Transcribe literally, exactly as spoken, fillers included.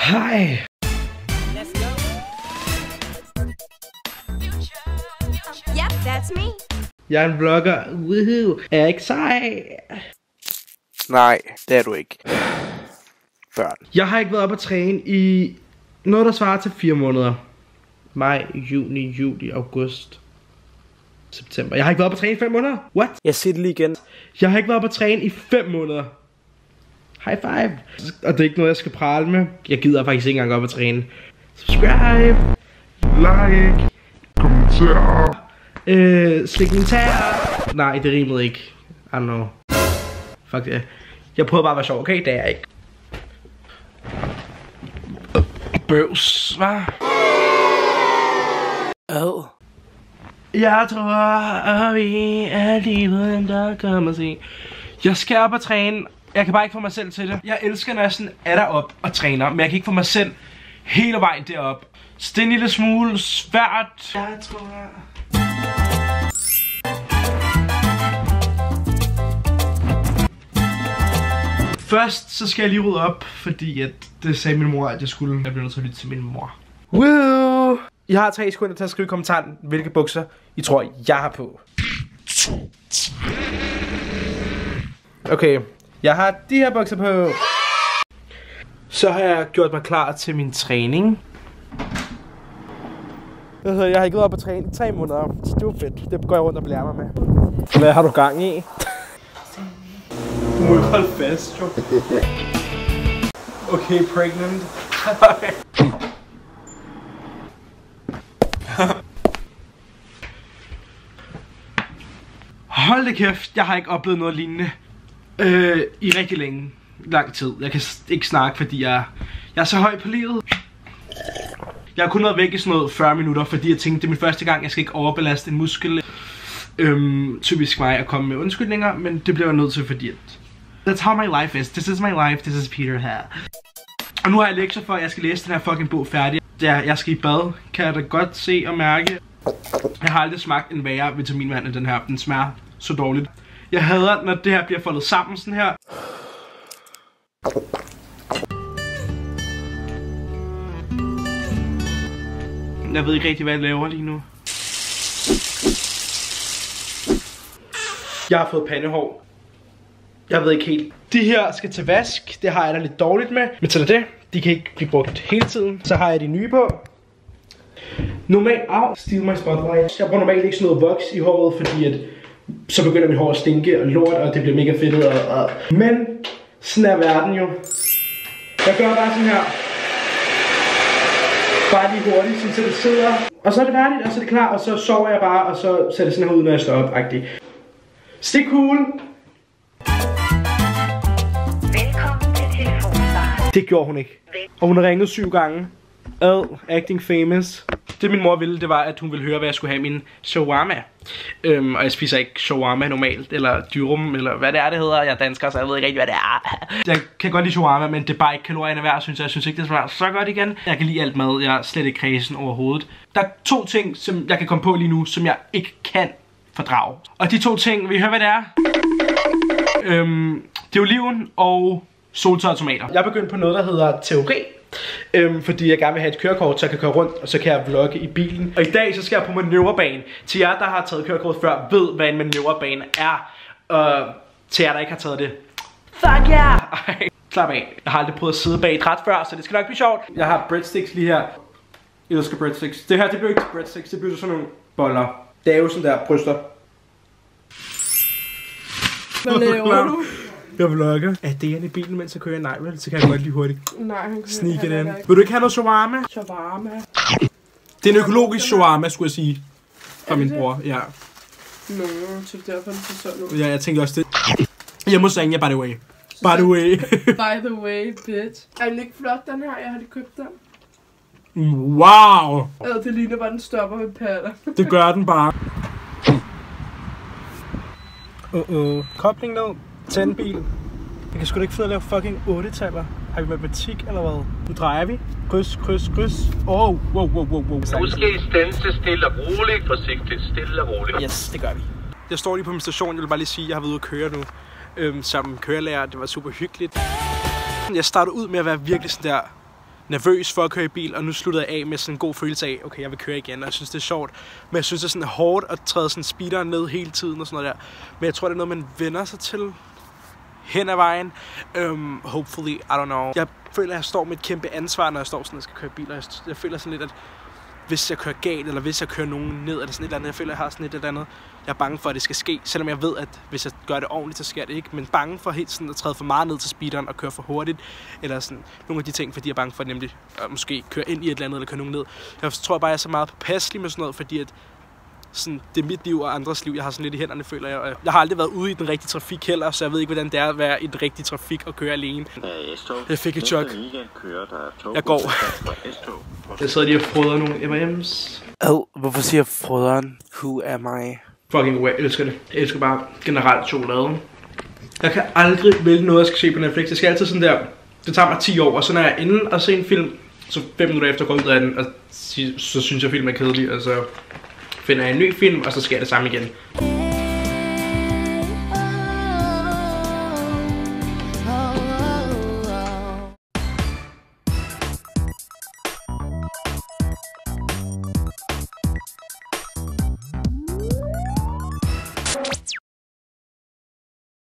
Hej. Yep, that's me. Jeg er en vlogger. Woohoo. Er jeg ikke sej? Nej, det er du ikke. Børn. Jeg har ikke været op at træne i noget, der svarer til fire måneder. Maj, juni, juli, august, september. Jeg har ikke været op at træne i fem måneder. What? Jeg siger det lige igen. Jeg har ikke været op at træne i fem måneder. High five. Og det er ikke noget, jeg skal prale med. Jeg gider faktisk ikke engang op at træne. Subscribe. Like. Kommenter. Øh, slik min tæer. Nej, det rimede ikke. I don't know. Fuck det. Jeg prøver bare at være sjov, okay? Det er jeg ikke. Bøvs, hva'? Ad. Jeg tror, at vi er livet, der kommer se. Jeg skal op og træne. Jeg kan bare ikke få mig selv til det. Jeg elsker, når jeg sådan er derop og træner, men jeg kan ikke få mig selv hele vejen derop. Så det er en lille smule svært. Jeg tror... Først så skal jeg lige rydde op, fordi at det sagde min mor, at jeg skulle. Jeg bliver nødt til at lytte til min mor. Woo! Jeg har tre sekunder til at skrive i kommentaren, hvilke bukser I tror, jeg har på. Okay, jeg har de her bukser på. Så har jeg gjort mig klar til min træning. Jeg har ikke været op at træne i tre måneder, så det var fedt. Det går jeg rundt og blærer mig med. Hvad har du gang i? Du må jo holde fast, jo. Okay, pregnant. Hold da kæft, jeg har ikke oplevet noget lignende øh, i rigtig længe, lang tid. Jeg kan ikke snakke, fordi jeg, jeg er så høj på livet. Jeg har kun været væk i sådan noget fyrre minutter, fordi jeg tænkte, det er min første gang, jeg skal ikke overbelaste en muskel. Øhm, typisk mig at komme med undskyldninger, men det bliver jeg nødt til, fordi at that's how my life is. This is my life. This is Peter her. Og nu har jeg lektier for, at jeg skal læse den her fucking bog færdig. Ja, jeg skal i bad. Kan jeg da godt se og mærke. Jeg har aldrig smagt en værre vitaminvand end den her. Den smager så dårligt. Jeg hader, når det her bliver foldet sammen sådan her. Jeg ved ikke rigtig, hvad jeg laver lige nu. Jeg har fået pandehår. Jeg ved ikke helt. De her skal til vask. Det har jeg da lidt dårligt med. Men til det, de kan ikke blive brugt hele tiden. Så har jeg de nye på. Normalt, au, steal my spotlight. Jeg bruger normalt ikke sådan noget voks i håret, fordi at så begynder mit hår at stinke og lort, og det bliver mega fedtet. Og, og. Men sådan er verden jo. Jeg gør bare sådan her. Bare lige hurtigt, sådan, så det sidder. Og så er det færdigt, og så er det klar, og så sover jeg bare, og så ser det sådan her ud, når jeg står op, agtigt. Så det er cool. Velkommen til telefonsvaret. Det gjorde hun ikke. Og hun har ringet syv gange. Ad, acting famous. Det min mor ville, det var, at hun ville høre, hvad jeg skulle have min shawarma. Øhm, og jeg spiser ikke shawarma normalt, eller dyrum, eller hvad det er, det hedder. Jeg er dansker, så jeg ved ikke rigtig, hvad det er. Jeg kan godt lide shawarma, men det er bare ikke kalorierne værd, synes jeg. Jeg synes ikke, det smager så godt igen. Jeg kan lide alt mad. Jeg er slet ikke kredsen overhovedet. Der er to ting, som jeg kan komme på lige nu, som jeg ikke kan fordrage. Og de to ting, vil I høre, hvad det er? Øhm, det er oliven og soltørrede tomater. Jeg er begyndt på noget, der hedder teori. Øhm, fordi jeg gerne vil have et kørekort, så jeg kan køre rundt, og så kan jeg vlogge i bilen. Og i dag, så skal jeg på manøvrebane. Til jer, der har taget kørekort før, ved, hvad en manøvrebane er. Og til jer, der ikke har taget det, fuck yeah! Ej, slap af. Jeg har aldrig prøvet at sidde bag et ret før, så det skal nok blive sjovt. Jeg har breadsticks lige her. Jeg elsker breadsticks. Det her, det bliver ikke breadsticks, det bliver sådan nogle boller. Det er jo sådan der bryster. Hvad laver du? Jeg vlogger. Er det inde i bilen, mens jeg kører? Nej, vel? Så kan jeg godt lige hurtigt Nej, han kan snige den. Vil du ikke have noget shawarma? Shawarma. Det er en økologisk shawarma, skulle jeg sige. Fra min bror, ja. Nå, så derfor er det så sådan noget. Ja, jeg tænkte også det. Jeg må sige, by the way. By the way. By the way, bitch. Er den ikke flot, den her? Jeg har lige købt den. Wow. Eller det ligner bare, den stopper med patter. Det gør den bare. Uh-uh. Kobling ned. Tænd bil. Jeg kan sgu da ikke finde at lave fucking otte-taller. Har vi matematik eller hvad? Nu drejer vi. Kryds, kryds, kryds. Oh, wow, wow, wow, wow. Nu skal I standse stille og roligt, forsigtigt, stille og roligt. Yes, det gør vi. Jeg står lige på min station. Jeg vil bare lige sige, at jeg har været ude at køre nu. Øhm, sammen kørelærer. Det var super hyggeligt. Jeg startede ud med at være virkelig sådan der nervøs for at køre i bil, og nu sluttede jeg af med sådan en god følelse af, okay, jeg vil køre igen, og jeg synes, det er sjovt. Men jeg synes, det er sådan hårdt at træde sådan speederen ned hele tiden og sådan noget der. Men jeg tror, det er noget, man vender sig til hen ad vejen. Um, hopefully, I don't know. Jeg føler, at jeg står med et kæmpe ansvar, når jeg står sådan og skal køre bil. Jeg, jeg føler sådan lidt, at hvis jeg kører galt, eller hvis jeg kører nogen ned, eller sådan et eller andet, jeg føler, at jeg har sådan et eller andet. Jeg er bange for, at det skal ske, selvom jeg ved, at hvis jeg gør det ordentligt, så sker det ikke. Men bange for helt sådan at træde for meget ned til speederen og køre for hurtigt, eller sådan nogle af de ting, fordi jeg er bange for, at nemlig at måske køre ind i et eller andet, eller køre nogen ned. Jeg tror bare, jeg er så meget påpasselig med sådan noget, fordi at sådan, det er mit liv og andres liv. Jeg har sådan lidt i hænderne, føler jeg. Jeg har aldrig været ude i den rigtige trafik heller, så jeg ved ikke, hvordan det er at være i den rigtige trafik og køre alene. Jeg fik et chok. Jeg går. Jeg sidder lige og frøder nogle M and M's. Ad, hvorfor siger frøderen? Who am I? Fucking way, jeg elsker det. Jeg elsker bare generelt chokolade. Jeg kan aldrig vælge noget, jeg skal se på Netflix. Jeg skal altid sådan der, det tager mig ti år, og så når jeg er inde og se en film, så fem minutter efter går ud af den, og så synes jeg, filmen er kedelig, og så finder jeg en ny film, og så sker det samme igen.